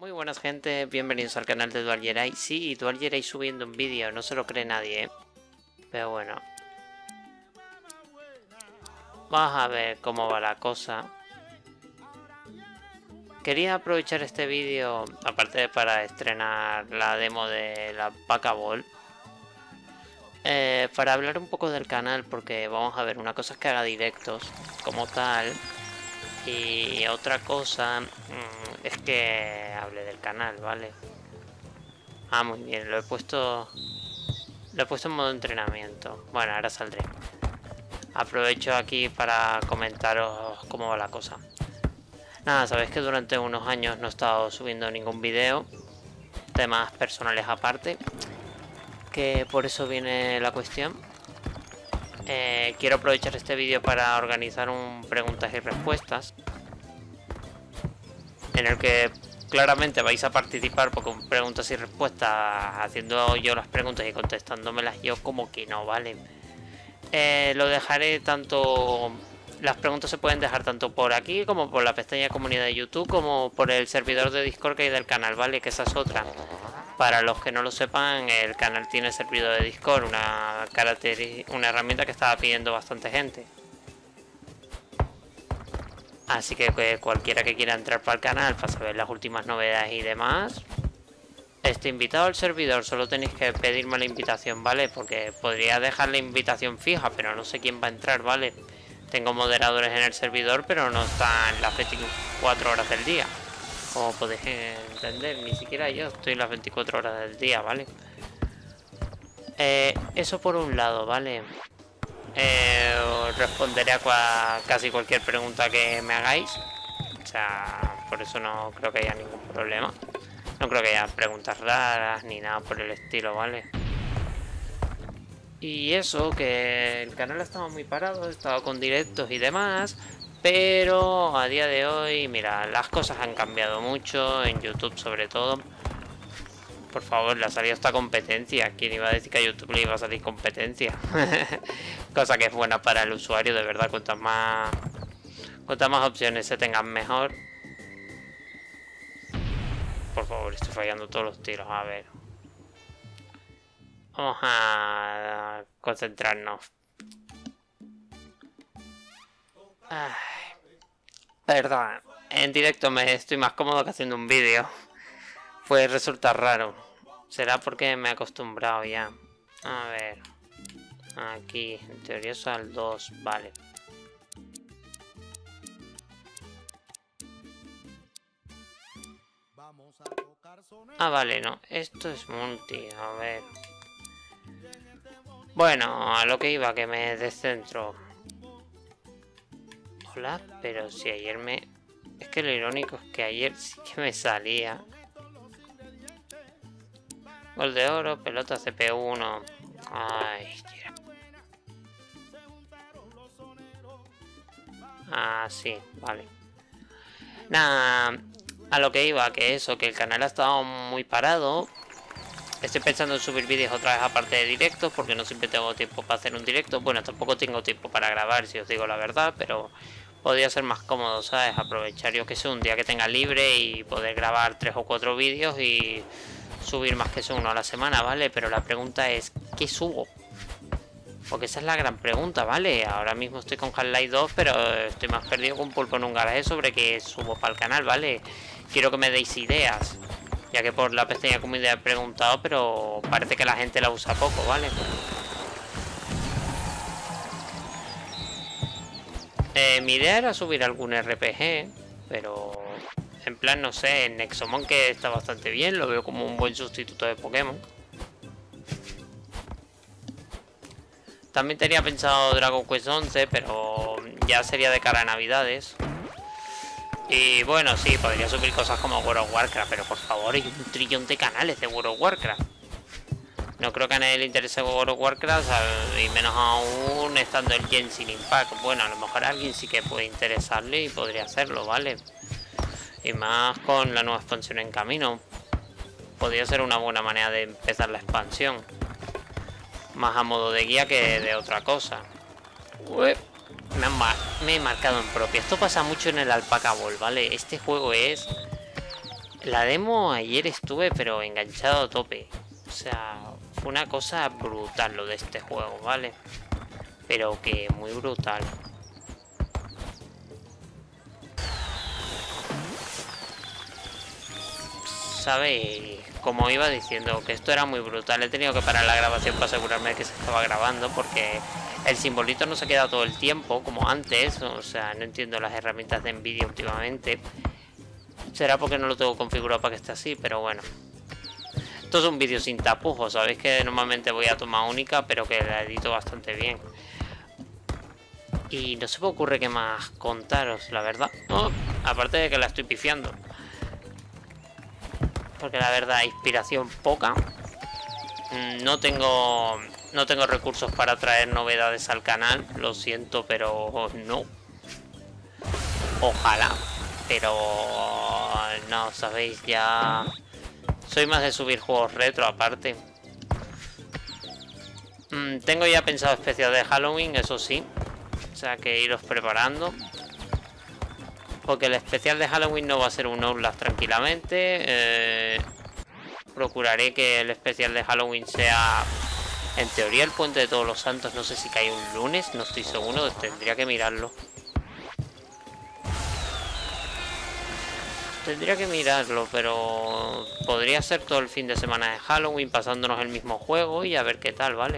Muy buenas gente, bienvenidos al canal de Dual Jedi. Sí, Dual Jedi subiendo un vídeo, no se lo cree nadie, pero bueno. Vamos a ver cómo va la cosa. Quería aprovechar este vídeo, aparte de para estrenar la demo de la Paca Ball, para hablar un poco del canal, porque vamos a ver, una cosa es que haga directos como tal, y otra cosa es que hable del canal, ¿vale? Ah, muy bien, lo he puesto en modo entrenamiento. Bueno, ahora saldré. Aprovecho aquí para comentaros cómo va la cosa. Nada, sabéis que durante unos años no he estado subiendo ningún vídeo, temas personales aparte, que por eso viene la cuestión. Quiero aprovechar este vídeo para organizar un preguntas y respuestas, en el que claramente vais a participar, porque un preguntas y respuestas, haciendo yo las preguntas y contestándomelas yo, como que no, ¿vale? Lo dejaré tanto... Las preguntas se pueden dejar tanto por aquí como por la pestaña comunidad de YouTube, como por el servidor de Discord que hay del canal, ¿vale? Que esa es otra. Para los que no lo sepan, el canal tiene servidor de Discord, una herramienta que estaba pidiendo bastante gente. Así que cualquiera que quiera entrar para el canal para saber las últimas novedades y demás, esté invitado al servidor. Solo tenéis que pedirme la invitación, ¿vale? Porque podría dejar la invitación fija, pero no sé quién va a entrar, ¿vale? Tengo moderadores en el servidor, pero no están las 24 horas del día. Como podéis entender, ni siquiera yo estoy las 24 horas del día, ¿vale? Eso por un lado, ¿vale? Os responderé a casi cualquier pregunta que me hagáis. O sea, por eso no creo que haya ningún problema. No creo que haya preguntas raras ni nada por el estilo, ¿vale? Y eso, que el canal ha estado muy parado, he estado con directos y demás, pero a día de hoy, mira, las cosas han cambiado mucho, en YouTube sobre todo. Por favor, le ha salido esta competencia. ¿Quién iba a decir que a YouTube le iba a salir competencia? Cosa que es buena para el usuario, de verdad. Cuantas más opciones se tengan, mejor. Por favor, estoy fallando todos los tiros. A ver. Vamos a concentrarnos. Ay, perdón. En directo me estoy más cómodo que haciendo un vídeo. Pues resulta raro. Será porque me he acostumbrado ya. A ver. Aquí, en teoría es al 2, vale. Ah, vale, no. Esto es multi, a ver. Bueno, a lo que iba, que me descentro. Hola, pero si ayer me... Es que lo irónico es que ayer sí que me salía. Gol de oro, pelota CP1. Ay, tira. Ah, sí, vale. Nada, a lo que iba, que eso, que el canal ha estado muy parado. Estoy pensando en subir vídeos otra vez aparte de directos, porque no siempre tengo tiempo para hacer un directo. Bueno, tampoco tengo tiempo para grabar, si os digo la verdad, pero podría ser más cómodo, ¿sabes? Aprovechar, yo que sé, un día que tenga libre y poder grabar 3 o 4 vídeos y subir más que eso uno a la semana, ¿vale? Pero la pregunta es, ¿qué subo? Porque esa es la gran pregunta, ¿vale? Ahora mismo estoy con Half-Life 2, pero estoy más perdido que un pulpo en un garaje sobre qué subo para el canal, ¿vale? Quiero que me deis ideas, ya que por la pestaña comunidad he preguntado, pero parece que la gente la usa poco, ¿vale? Mi idea era subir algún RPG, pero en plan, no sé, en Nexomon, que está bastante bien, lo veo como un buen sustituto de Pokémon. También tenía pensado Dragon Quest 11, pero ya sería de cara a Navidades. Y bueno, sí, podría subir cosas como World of Warcraft, pero por favor, hay un trillón de canales de World of Warcraft. No creo que a nadie le interese World of Warcraft, y menos aún estando el Genshin Impact. Bueno, a lo mejor a alguien sí que puede interesarle y podría hacerlo, ¿vale? Y más con la nueva expansión en camino. Podría ser una buena manera de empezar la expansión. Más a modo de guía que de otra cosa. Ué. Me he marcado en propia. Esto pasa mucho en el Alpaca Ball, ¿vale? Este juego es La demo ayer estuve pero enganchado a tope. O sea, fue una cosa brutal lo de este juego, ¿vale? Pero que muy brutal. ¿Sabéis? Como iba diciendo, que esto era muy brutal. He tenido que parar la grabación para asegurarme de que se estaba grabando, porque el simbolito no se queda todo el tiempo como antes. O sea, no entiendo las herramientas de Nvidia últimamente. Será porque no lo tengo configurado para que esté así, pero bueno. Esto es un vídeo sin tapujos. Sabéis que normalmente voy a toma única, pero que la edito bastante bien. Y no se me ocurre qué más contaros, la verdad. Oh, aparte de que la estoy pifiando. Porque la verdad, inspiración poca. No tengo recursos para traer novedades al canal. Lo siento, pero no. Ojalá. Pero no, sabéis, ya... Soy más de subir juegos retro aparte. Tengo ya pensado especial de Halloween, eso sí. O sea que iros preparando. Porque el especial de Halloween no va a ser un Outlast tranquilamente. Procuraré que el especial de Halloween sea... En teoría el Puente de Todos los Santos, no sé si cae un lunes, no estoy seguro, tendría que mirarlo. Tendría que mirarlo, pero podría ser todo el fin de semana de Halloween pasándonos el mismo juego y a ver qué tal, ¿vale?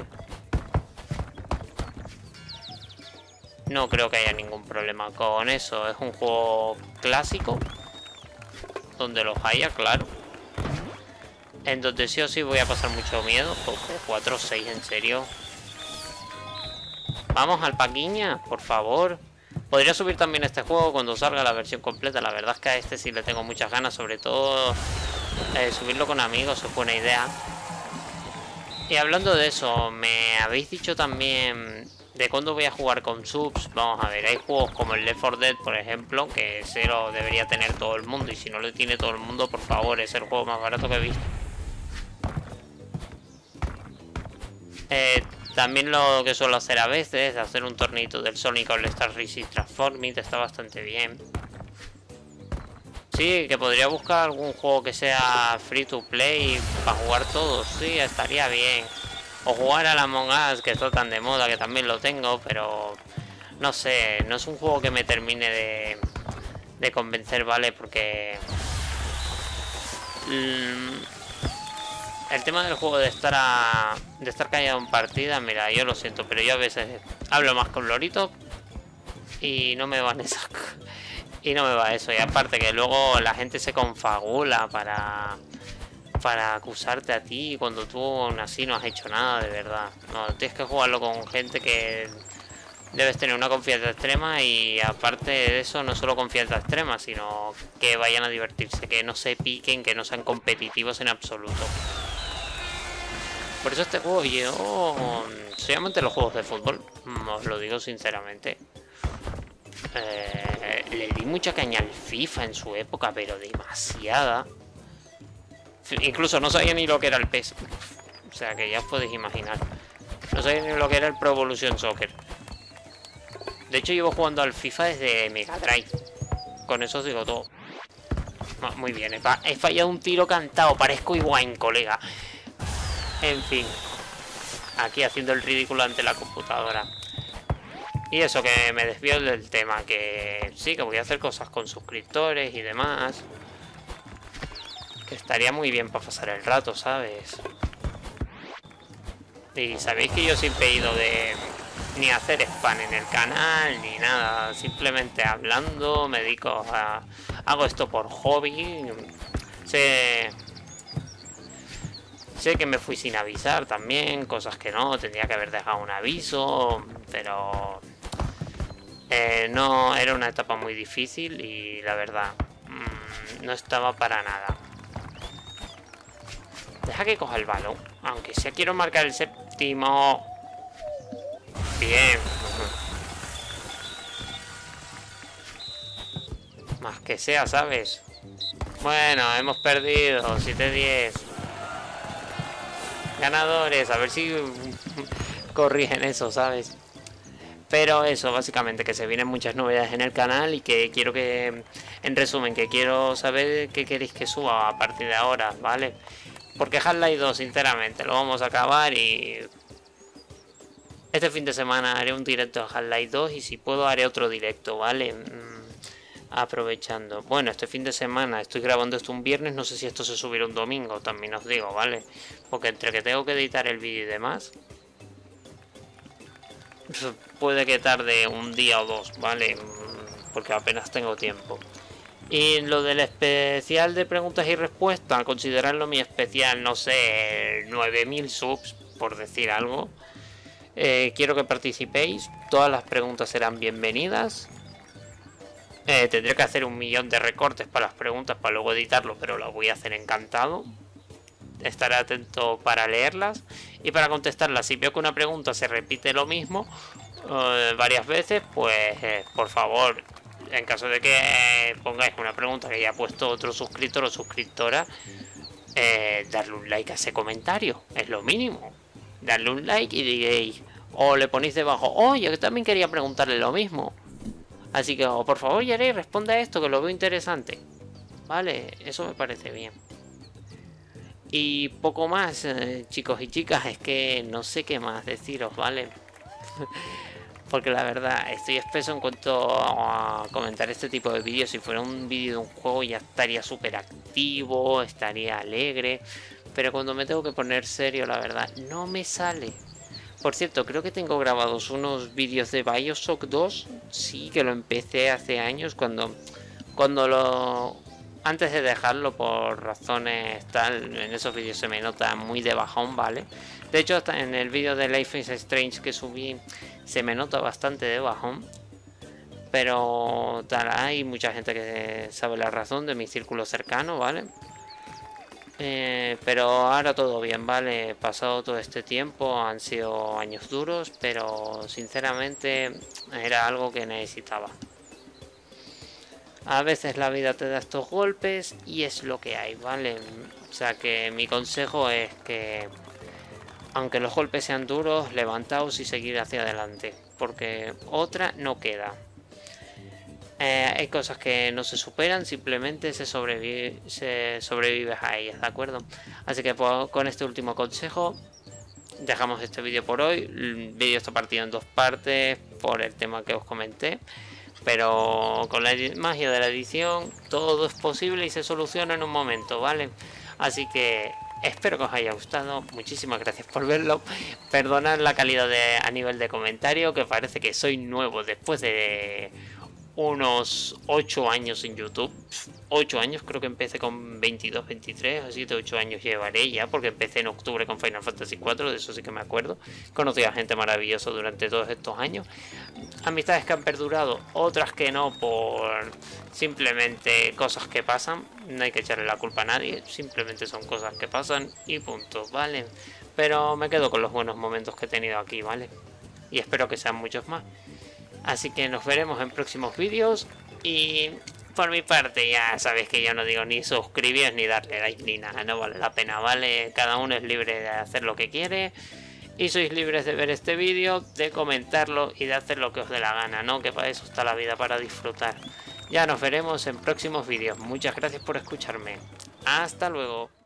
No creo que haya ningún problema con eso. Es un juego clásico, donde los haya, claro. En donde sí o sí voy a pasar mucho miedo. 4 o 6, en serio. Vamos al Paquiña, por favor. Podría subir también este juego cuando salga la versión completa. La verdad es que a este sí le tengo muchas ganas. Sobre todo subirlo con amigos es buena idea. Y hablando de eso, me habéis dicho también de cuándo voy a jugar con subs. Vamos a ver, hay juegos como el Left 4 Dead, por ejemplo, que ese lo debería tener todo el mundo. Y si no lo tiene todo el mundo, por favor, es el juego más barato que he visto. También lo que suelo hacer a veces, hacer un torneito del Sonic All Star Racing Transforming, está bastante bien. Sí, que podría buscar algún juego que sea free to play para jugar todos, sí, estaría bien. O jugar al Among Us, que está tan de moda, que también lo tengo, pero no sé, no es un juego que me termine de convencer, ¿vale? Porque... el tema del juego de estar callado en partida, mira, yo lo siento, pero yo a veces hablo más con Lorito y no me van esas y no me va eso. Y aparte que luego la gente se confabula para acusarte a ti cuando tú aún así no has hecho nada de verdad. No, tienes que jugarlo con gente que debes tener una confianza extrema, y aparte de eso, no solo confianza extrema, sino que vayan a divertirse, que no se piquen, que no sean competitivos en absoluto. Por eso este juego, yo soy amante de los juegos de fútbol, os lo digo sinceramente. Le di mucha caña al FIFA en su época, pero demasiada. Incluso no sabía ni lo que era el PES. O sea que ya os podéis imaginar. No sabía ni lo que era el Pro Evolution Soccer. De hecho llevo jugando al FIFA desde Mega Drive. Con eso os digo todo. Muy bien, he fallado un tiro cantado. Parezco Higuaín, colega. En fin. Aquí haciendo el ridículo ante la computadora. Y eso, que me desvío del tema. Que sí, que voy a hacer cosas con suscriptores y demás. Que estaría muy bien para pasar el rato, ¿sabes? Y sabéis que yo siempre he ido de... ni hacer spam en el canal, ni nada. Simplemente hablando, me dedico a... hago esto por hobby. Sé que me fui sin avisar también, cosas que no, tendría que haber dejado un aviso, pero... no, era una etapa muy difícil y la verdad, no estaba para nada. Deja que coja el balón, aunque sea quiero marcar el séptimo. Bien. Más que sea, ¿sabes? Bueno, hemos perdido 7-10. Ganadores, a ver si corrigen eso, ¿sabes? Pero eso, básicamente, que se vienen muchas novedades en el canal y que quiero que, en resumen, que quiero saber qué queréis que suba a partir de ahora, ¿vale? Porque Half-Life 2, sinceramente, lo vamos a acabar y... Este fin de semana haré un directo a Half-Life 2 y si puedo haré otro directo, ¿vale? Aprovechando. Bueno, este fin de semana estoy grabando esto un viernes, no sé si esto se subirá un domingo, también os digo, ¿vale? Porque entre que tengo que editar el vídeo y demás... Puede que tarde un día o dos, ¿vale? Porque apenas tengo tiempo. Y lo del especial de preguntas y respuestas, considerarlo mi especial, no sé, 9000 subs, por decir algo. Quiero que participéis, todas las preguntas serán bienvenidas. Tendré que hacer 1.000.000 de recortes para las preguntas para luego editarlo, pero lo voy a hacer encantado. Estaré atento para leerlas y para contestarlas. Si veo que una pregunta se repite lo mismo varias veces, pues por favor, en caso de que pongáis una pregunta que ya ha puesto otro suscriptor o suscriptora, darle un like a ese comentario, es lo mínimo. Darle un like y diréis, o le ponéis debajo, oye, que también quería preguntarle lo mismo. Así que, por favor, Yarey, responda a esto que lo veo interesante. Vale, eso me parece bien. Y poco más, chicos y chicas, es que no sé qué más deciros, ¿vale? Porque la verdad, estoy espeso en cuanto a comentar este tipo de vídeos. Si fuera un vídeo de un juego ya estaría súper activo, estaría alegre. Pero cuando me tengo que poner serio, la verdad, no me sale. Por cierto, creo que tengo grabados unos vídeos de BioShock 2. Sí, que lo empecé hace años cuando lo... Antes de dejarlo por razones tal, en esos vídeos se me nota muy de bajón, ¿vale? De hecho, hasta en el vídeo de Life is Strange que subí se me nota bastante de bajón. Pero tal, hay mucha gente que sabe la razón de mi círculo cercano, ¿vale? Pero ahora todo bien, ¿vale? Pasado todo este tiempo, han sido años duros, pero sinceramente era algo que necesitaba. A veces la vida te da estos golpes y es lo que hay, ¿vale? O sea que mi consejo es que, aunque los golpes sean duros, levantaos y seguir hacia adelante, porque otra no queda. Hay cosas que no se superan, simplemente se sobrevive a ellas, ¿de acuerdo? Así que con este último consejo dejamos este vídeo por hoy. El vídeo está partido en dos partes por el tema que os comenté. Pero con la magia de la edición todo es posible y se soluciona en un momento, ¿vale? Así que espero que os haya gustado. Muchísimas gracias por verlo. Perdonad la calidad a nivel de comentario, que parece que soy nuevo después de unos 8 años en YouTube. 8 años, creo que empecé con 22, 23, así de 8 años llevaré ya, porque empecé en octubre con Final Fantasy 4, de eso sí que me acuerdo. Conocí a gente maravillosa durante todos estos años. Amistades que han perdurado, otras que no, por simplemente cosas que pasan. No hay que echarle la culpa a nadie, simplemente son cosas que pasan y punto, ¿vale? Pero me quedo con los buenos momentos que he tenido aquí, ¿vale? Y espero que sean muchos más. Así que nos veremos en próximos vídeos y por mi parte ya sabéis que yo no digo ni suscribiros ni darle like ni nada, no vale la pena, ¿vale? Cada uno es libre de hacer lo que quiere y sois libres de ver este vídeo, de comentarlo y de hacer lo que os dé la gana, ¿no? Que para eso está la vida, para disfrutar. Ya nos veremos en próximos vídeos. Muchas gracias por escucharme. Hasta luego.